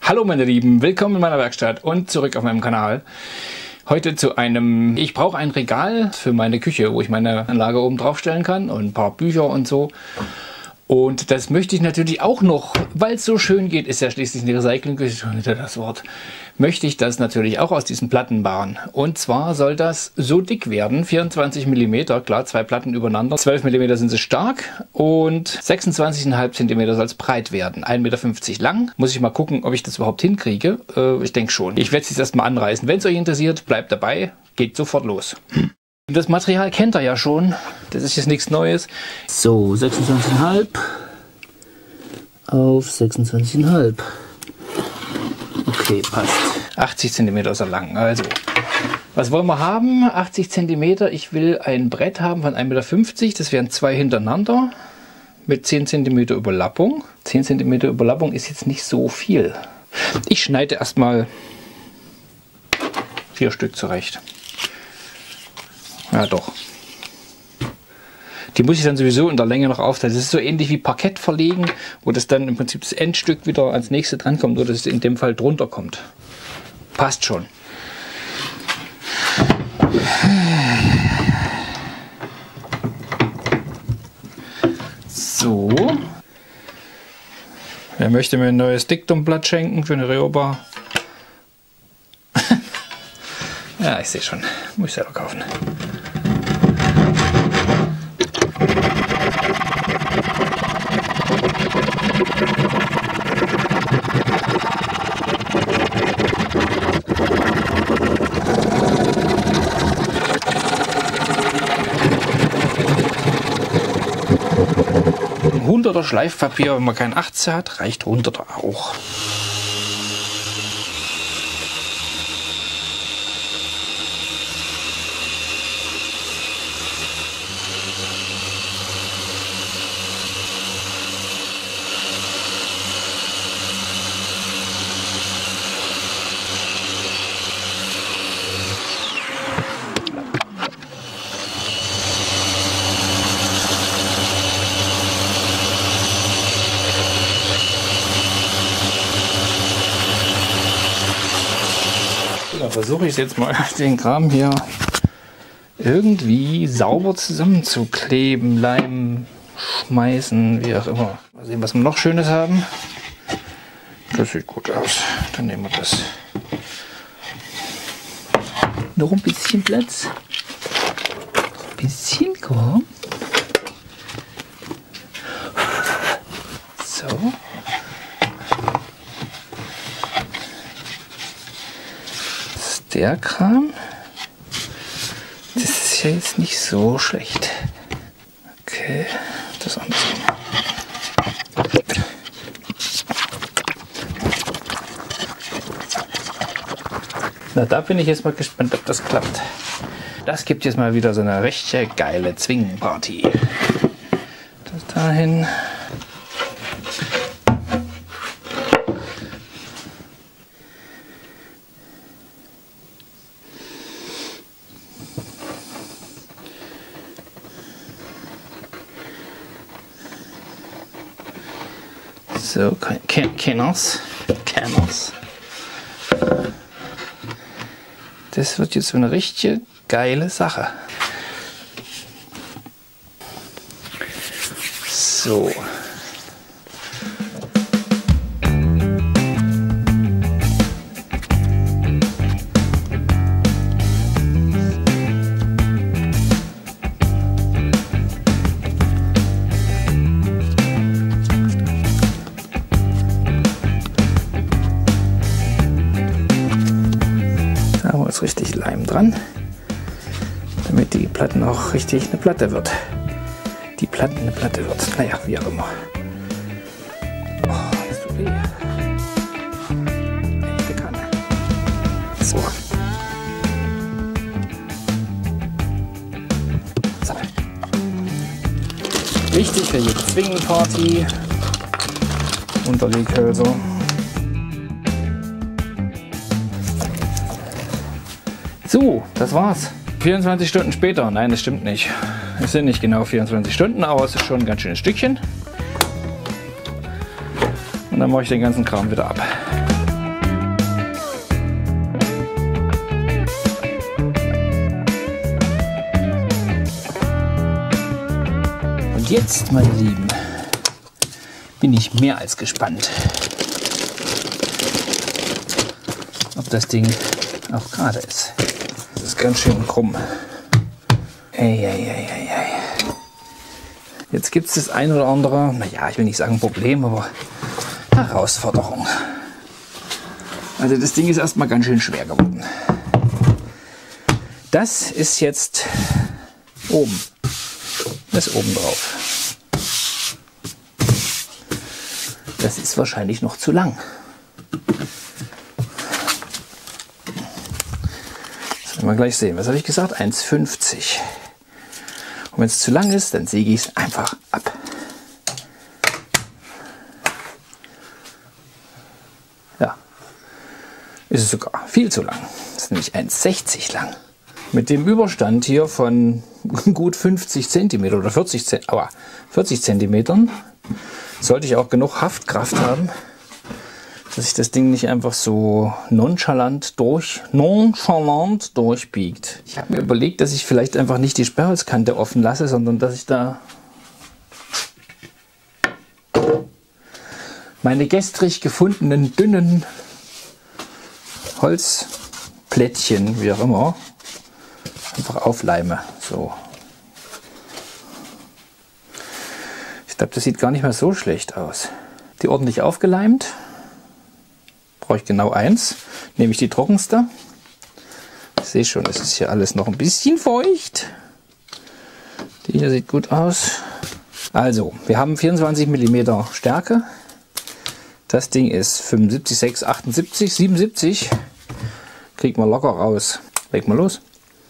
Hallo meine Lieben, willkommen in meiner Werkstatt und zurück auf meinem Kanal. Heute zu einem, ich brauche ein Regal für meine Küche, wo ich meine Anlage oben drauf stellen kann und ein paar Bücher und so. Und das möchte ich natürlich auch noch, weil es so schön geht, ist ja schließlich eine Recyclingküche, schon wieder das Wort, möchte ich das natürlich auch aus diesen Platten bauen. Und zwar soll das so dick werden, 24 mm, klar, 2 Platten übereinander, 12 mm sind sie stark und 26,5 cm soll es breit werden, 1,50 Meter lang. Muss ich mal gucken, ob ich das überhaupt hinkriege. Ich denke schon. Ich werde es jetzt erstmal anreißen. Wenn es euch interessiert, bleibt dabei, geht sofort los. Das Material kennt ihr ja schon, das ist jetzt nichts Neues. So, 26,5 auf 26,5. Okay, passt. 80 cm ist er lang. Also, was wollen wir haben? 80 cm. Ich will ein Brett haben von 1,50 Meter. Das wären 2 hintereinander mit 10 cm Überlappung. 10 cm Überlappung ist jetzt nicht so viel. Ich schneide erstmal 4 Stück zurecht. Ja, doch. Die muss ich dann sowieso in der Länge noch aufteilen. Das ist so ähnlich wie Parkett verlegen, wo das dann im Prinzip das Endstück wieder ans nächste drankommt oder das in dem Fall drunter kommt. Passt schon. So. Wer möchte mir ein neues Diktumblatt schenken für eine Rheobar? Ja, ich sehe schon. Muss ich selber kaufen. Ein 100er Schleifpapier, wenn man kein 18 hat, reicht 100er auch. Da versuche ich jetzt mal den Kram hier irgendwie sauber zusammenzukleben, Leim, schmeißen, wie auch immer. Mal sehen, was wir noch Schönes haben. Das sieht gut aus. Dann nehmen wir das. Noch ein bisschen Platz. Ein bisschen, komm. So. Der Kram, das ist ja jetzt nicht so schlecht. Okay, das andere. Na, da bin ich jetzt mal gespannt, ob das klappt. Das gibt jetzt mal wieder so eine richtig geile Zwingenparty. Das dahin. So, Kenners. Das wird jetzt so eine richtig geile Sache. So. Richtig Leim dran, damit die Platten auch richtig eine Platte wird. Die Platten eine Platte wird. Naja, wie auch immer. Oh, das tut weh. Echte Kanne. So. So. Wichtig für jede Zwingenparty. Unterleghölzer. So, das war's. 24 Stunden später. Nein, das stimmt nicht. Es sind nicht genau 24 Stunden, aber es ist schon ein ganz schönes Stückchen. Und dann mache ich den ganzen Kram wieder ab. jetzt, meine Lieben, bin ich mehr als gespannt, ob das Ding auch gerade ist. Das ist ganz schön krumm. Jetzt gibt es das ein oder andere, naja, ich will nicht sagen Problem, aber Herausforderung. Also das Ding ist erstmal ganz schön schwer geworden. Das ist jetzt oben. Das ist oben drauf. Das ist wahrscheinlich noch zu lang. Das werden wir gleich sehen. Was habe ich gesagt? 1,50. Und wenn es zu lang ist, dann säge ich es einfach ab. Ja, ist es sogar viel zu lang. Das ist nämlich 1,60 lang. Mit dem Überstand hier von gut 50 cm oder 40 cm sollte ich auch genug Haftkraft haben, dass sich das Ding nicht einfach so nonchalant durchbiegt. Ich habe mir überlegt, dass ich vielleicht einfach nicht die Sperrholzkante offen lasse, sondern dass ich da meine gestrig gefundenen dünnen Holzplättchen, wie auch immer, einfach aufleime. So. Ich glaube, das sieht gar nicht mehr so schlecht aus. Die ordentlich aufgeleimt. Brauche ich genau eins. Nehme ich die trockenste. Ich sehe schon, es ist hier alles noch ein bisschen feucht. Die hier sieht gut aus. Also, wir haben 24 mm Stärke. Das Ding ist 75, 6, 78, 77. Kriegt man locker raus. Leg mal los.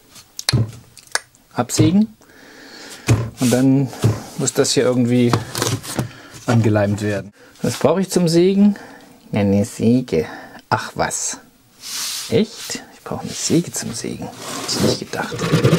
Absägen. Und dann muss das hier irgendwie angeleimt werden. Was brauche ich zum Sägen? Eine Säge. Ach was. Echt? Ich brauche eine Säge zum Sägen. Hätte ich nicht gedacht.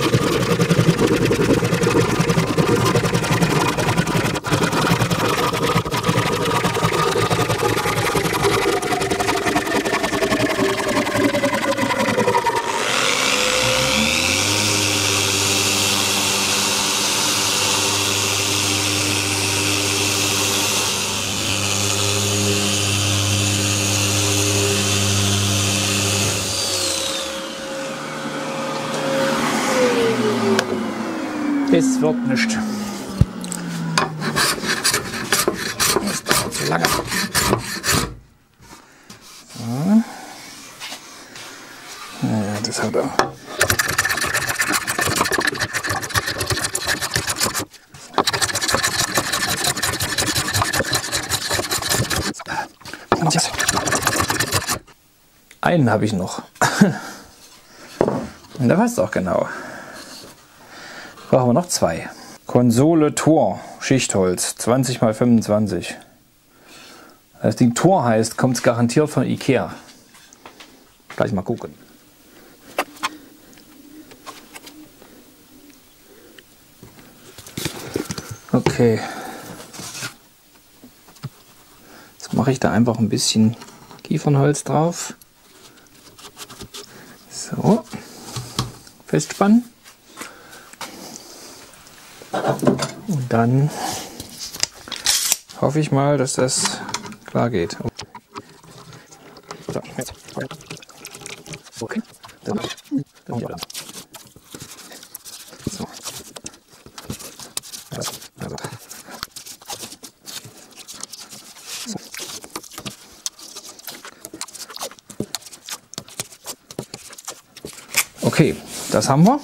Es wird nicht. Das dauert zu lange. So. Naja, das hat er. Einen habe ich noch. Und da passt auch genau. Brauchen wir noch zwei. Konsole Tor, Schichtholz, 20 x 25. Das Ding Tor heißt, kommt es garantiert von Ikea. Gleich mal gucken. Okay. Jetzt mache ich da einfach ein bisschen Kiefernholz drauf. So. Festspannen. Und dann hoffe ich mal, dass das klar geht. So, jetzt. Okay. So. Also. So. Okay, das haben wir.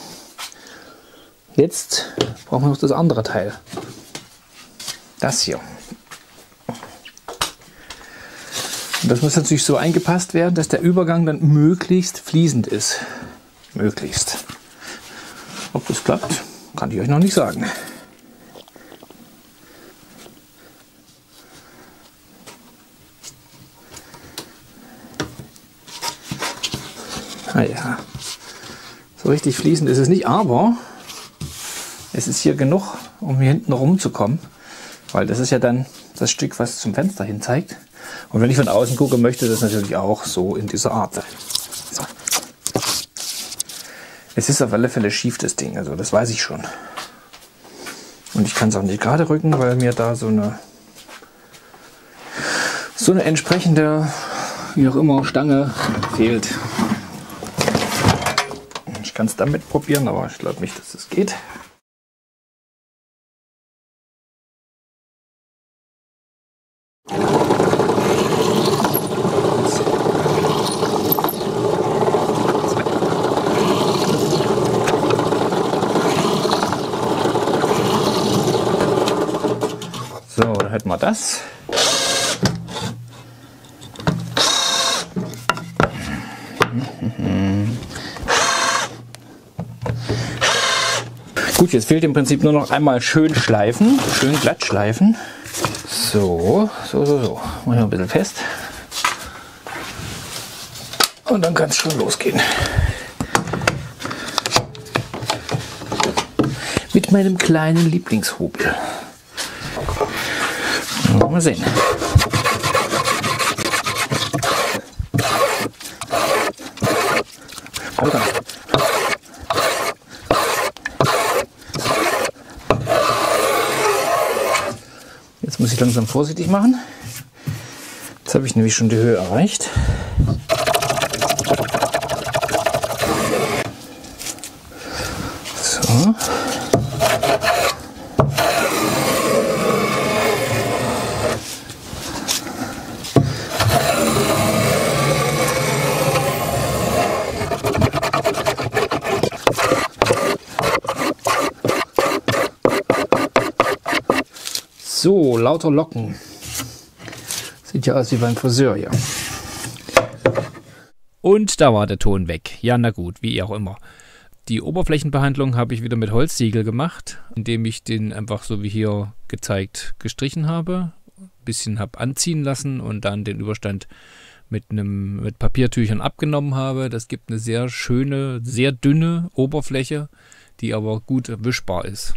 Jetzt brauchen wir noch das andere Teil. Das hier. Und das muss natürlich so eingepasst werden, dass der Übergang dann möglichst fließend ist. Möglichst. Ob das klappt, kann ich euch noch nicht sagen. Naja, so richtig fließend ist es nicht, aber es ist hier genug, um hier hinten rumzukommen, weil das ist ja dann das Stück, was zum Fenster hin zeigt. Und wenn ich von außen gucke, möchte das natürlich auch so in dieser Art sein. So. Es ist auf alle Fälle schief, das Ding, also das weiß ich schon. Und ich kann es auch nicht gerade rücken, weil mir da so eine entsprechende, wie auch immer, Stange fehlt. Ich kann es damit probieren, aber ich glaube nicht, dass es geht. So, dann hätten wir das. Gut, jetzt fehlt im Prinzip nur noch einmal schön schleifen, schön glatt schleifen. So. Mach ich mal ein bisschen fest. Und dann kann es schon losgehen. Mit meinem kleinen Lieblingshobel. Mal sehen. Jetzt muss ich langsam vorsichtig machen. Jetzt habe ich nämlich schon die Höhe erreicht. So. So, lauter Locken. Sieht ja aus wie beim Friseur hier. Und da war der Ton weg. Ja, na gut, wie auch immer. Die Oberflächenbehandlung habe ich wieder mit Holzsiegel gemacht, indem ich den einfach so wie hier gezeigt gestrichen habe. Ein bisschen habe anziehen lassen und dann den Überstand mit Papiertüchern abgenommen habe. Das gibt eine sehr schöne, sehr dünne Oberfläche, die aber gut wischbar ist.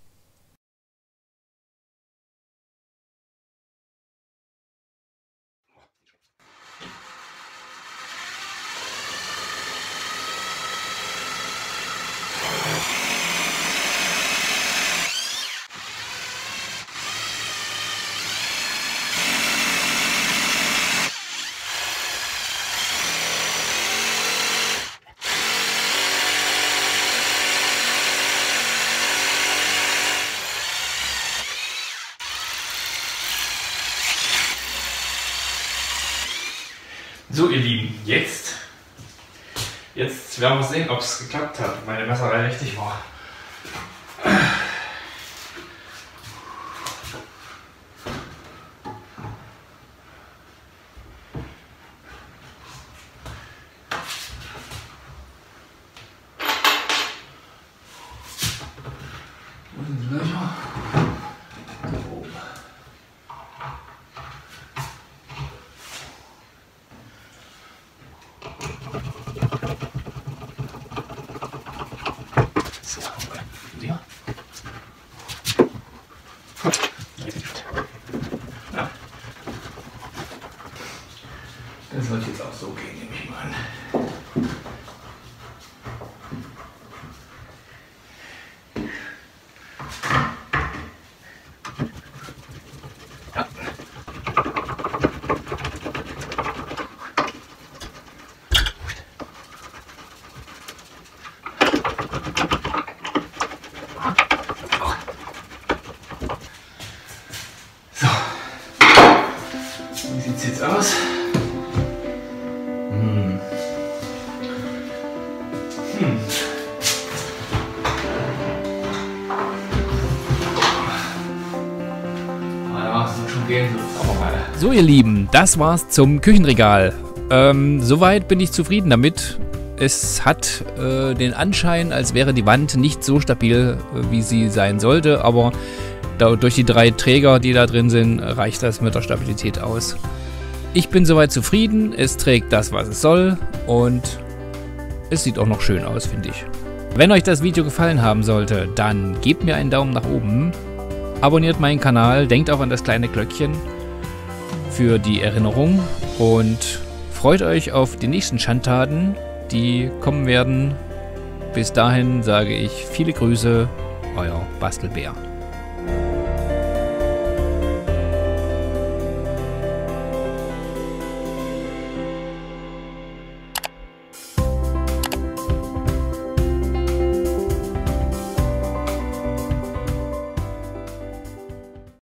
So, ihr Lieben, jetzt werden wir sehen, ob es geklappt hat, ob meine Messerei richtig war. Wo sind die Löcher? Da oben. Das sollte jetzt auch so gehen, nehme ich mal an. Ja. So. Wie sieht es jetzt aus? So ihr Lieben, das war's zum Küchenregal. Soweit bin ich zufrieden damit. Es hat den Anschein, als wäre die Wand nicht so stabil, wie sie sein sollte, aber durch die 3 Träger, die da drin sind, reicht das mit der Stabilität aus. Ich bin soweit zufrieden, es trägt das, was es soll und es sieht auch noch schön aus, finde ich. Wenn euch das Video gefallen haben sollte, dann gebt mir einen Daumen nach oben, abonniert meinen Kanal, denkt auch an das kleine Glöckchen für die Erinnerung und freut euch auf die nächsten Schandtaten, die kommen werden. Bis dahin sage ich viele Grüße, euer Bastelbär.